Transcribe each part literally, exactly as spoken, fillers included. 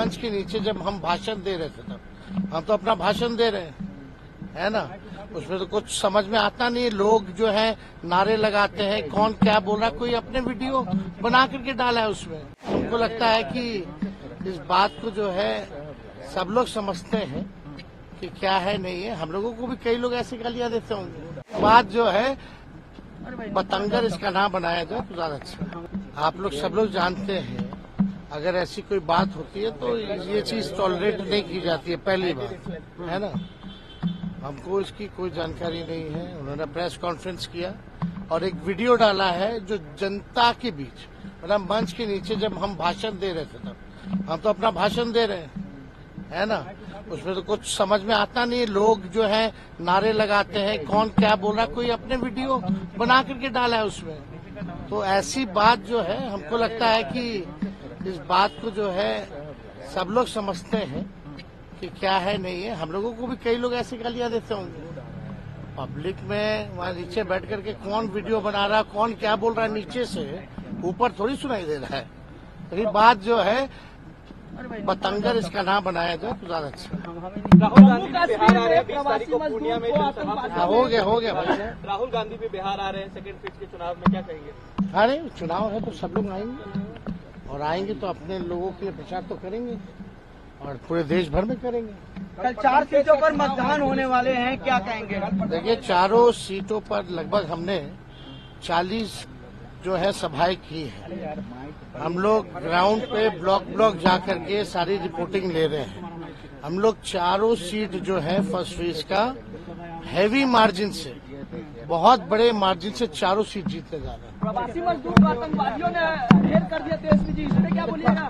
मंच के नीचे जब हम भाषण दे रहे थे तब हम तो अपना भाषण दे रहे हैं, है ना। उसमें तो कुछ समझ में आता नहीं है। लोग जो है नारे लगाते हैं, कौन क्या बोल रहा है, कोई अपने वीडियो बना करके डाला है उसमें। हमको लगता है कि इस बात को जो है सब लोग समझते हैं कि क्या है नहीं है। हम लोगों को भी कई लोग ऐसी गालियां देते होंगे। बात जो है बतंगर इसका नाम बनाया जाए तो ज्यादा अच्छा। आप लोग सब लोग जानते हैं, अगर ऐसी कोई बात होती है तो ये चीज टॉलरेट नहीं की जाती है, पहली बात, है ना। हमको इसकी कोई जानकारी नहीं है। उन्होंने प्रेस कॉन्फ्रेंस किया और एक वीडियो डाला है जो जनता के बीच, मतलब मंच के नीचे जब हम भाषण दे रहे थे तब हम तो अपना भाषण दे रहे हैं, है ना। उसमें तो कुछ समझ में आता नहीं है। लोग जो है नारे लगाते हैं, कौन क्या बोल रहा है, कोई अपने वीडियो बना करके डाला है उसमें। तो ऐसी बात जो है हमको लगता है कि इस बात को जो है सब लोग समझते हैं कि क्या है नहीं है। हम लोगों को भी कई लोग ऐसी गालियां देते होंगे। पब्लिक में वहाँ नीचे बैठ करके कौन वीडियो बना रहा है, कौन क्या बोल रहा है, नीचे से ऊपर थोड़ी सुनाई दे रहा है। तो ये बात जो है बतंगर इसका नाम बनाया जाए तो ज्यादा अच्छा। राहुल गांधी बिहार आ रहे हैं, बीस तारीख को पूर्णिया में जनसभा। हो गया हो गया भाई। राहुल गांधी भी बिहार आ रहे हैं सेकंड फेज के चुनाव में, क्या कहेंगे? अरे चुनाव है तो सब लोग आएंगे, और आएंगे तो अपने लोगों के लिए प्रचार तो करेंगे और पूरे देश भर में करेंगे। कल चार सीटों पर मतदान होने वाले हैं, क्या कहेंगे? देखिए, चारों सीटों पर लगभग हमने चालीस जो है सभाएं की है। हम लोग ग्राउंड पे ब्लॉक ब्लॉक जा करके सारी रिपोर्टिंग ले रहे हैं। हम लोग चारों सीट जो है फर्स्ट फेज का हैवी मार्जिन से, बहुत बड़े मार्जिन से चारों सीट जीतने जा रहे हैं। प्रवासी मजदूर को आतंकवादियों ने ढेर कर दिया तेजस्वी जी, इसमें क्या बोलिएगा?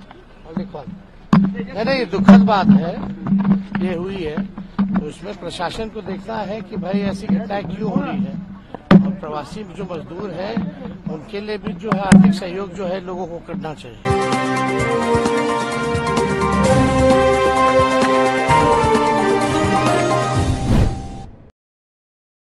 नहीं नहीं, दुखद बात है ये हुई है, तो इसमें प्रशासन को देखना है कि भाई ऐसी घटनाएं क्यों हो रही है। और प्रवासी जो मजदूर है उनके लिए भी जो है आर्थिक सहयोग जो है लोगों को करना चाहिए।